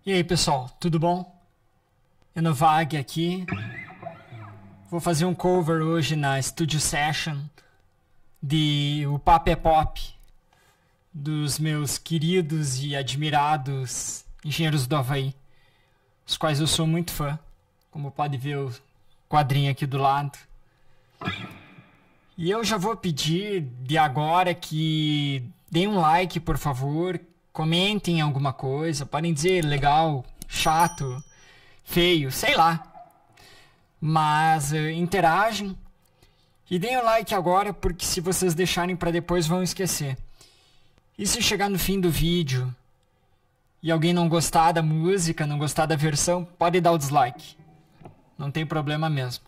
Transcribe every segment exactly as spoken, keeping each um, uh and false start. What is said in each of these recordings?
E aí pessoal, tudo bom? Enovag aqui. Vou fazer um cover hoje na Studio Session de O Papo é Pop, dos meus queridos e admirados Engenheiros do Havaí, os quais eu sou muito fã, como pode ver o quadrinho aqui do lado. E eu já vou pedir de agora que deem um like, por favor, comentem alguma coisa, podem dizer legal, chato, feio, sei lá. Mas uh, interagem e deem o like agora, porque se vocês deixarem para depois vão esquecer. E se chegar no fim do vídeo e alguém não gostar da música, não gostar da versão, pode dar o dislike. Não tem problema mesmo.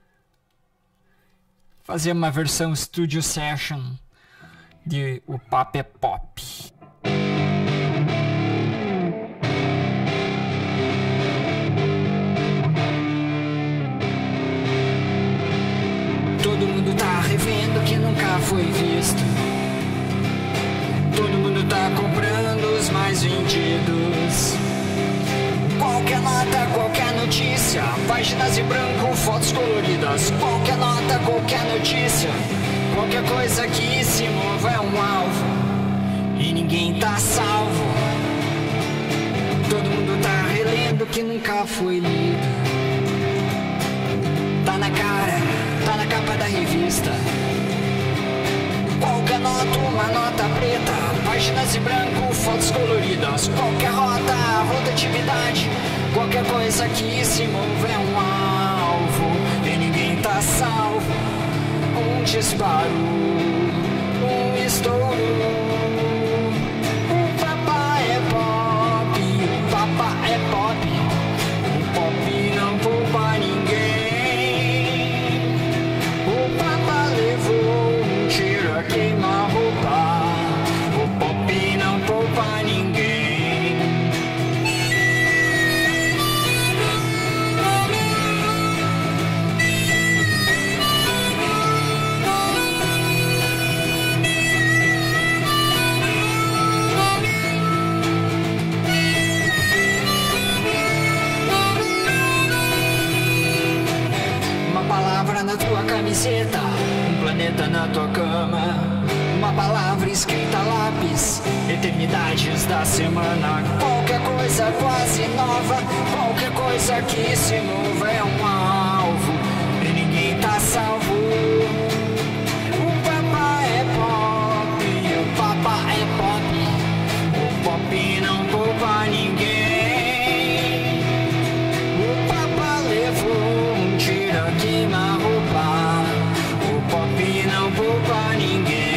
Fazer uma versão Studio Session de O Papo é Pop. Todo mundo tá revendo que nunca foi visto. Todo mundo tá comprando os mais vendidos. Qualquer nota, qualquer notícia, páginas em branco, fotos coloridas. Qualquer nota, qualquer notícia, qualquer coisa que se mova é um alvo, e ninguém tá salvo. Todo mundo tá relendo que nunca foi lido. Tá na cara, tá na capa da revista. Qualquer nota, uma nota preta, páginas em branco, fotos coloridas. Qualquer rota, rotatividade, qualquer coisa que se move é um alvo, e ninguém tá salvo. Um disparo, um estouro. O papá é pop, o papá é pop. O pop não poupa ninguém. O papá levou um tiro a queima-roupa. O pop não poupa ninguém. Uma palavra na tua camiseta, um planeta na tua cama. Uma palavra escrita a lápis, eternidades da semana. Qualquer coisa quase nova, qualquer coisa que se mova é um alvo, e ninguém tá salvo. O papá é pop, o papá é pop. O pop não poupa ninguém. O papá levou um tiro a queima-roupa. O pop não poupa ninguém.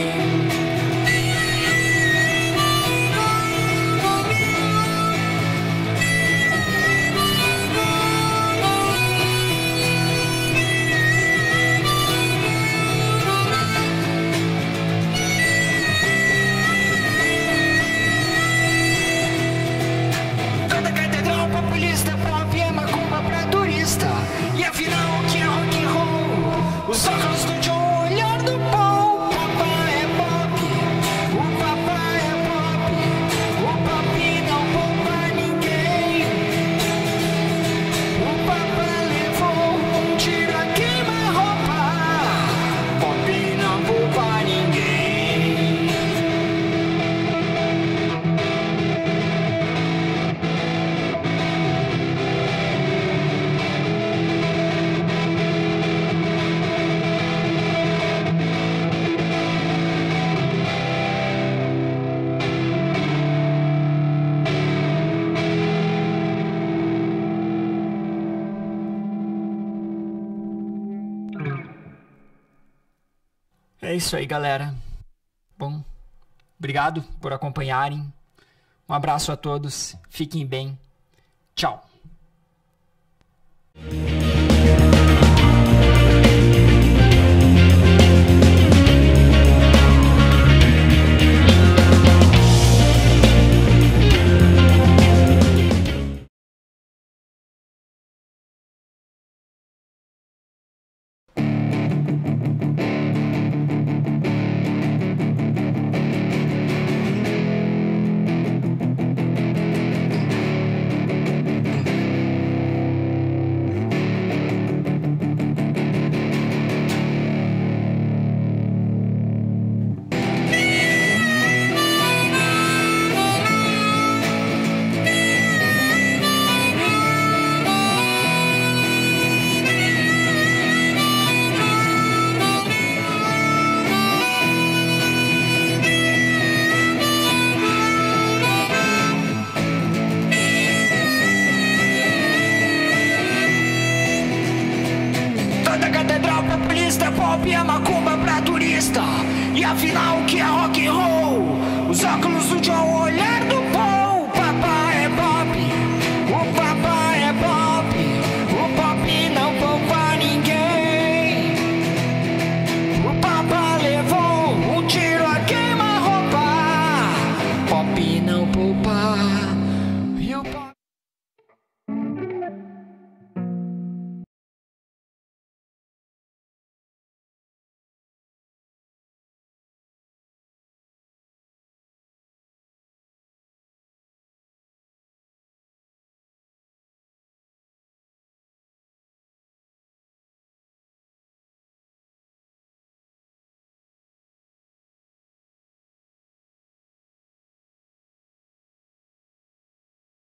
Cada catedral populista pop é macumba pra turista. E afinal o que é rock and roll? Os óculos do John, o olhar do Paul. O papá é pop, o papá é pop. O pop não poupa ninguém. O papá levou um tiro a queima-roupa. Pop não poupa ninguém. É isso aí, galera. Bom, obrigado por acompanharem. Um abraço a todos. Fiquem bem. Tchau. afinal o que é rock?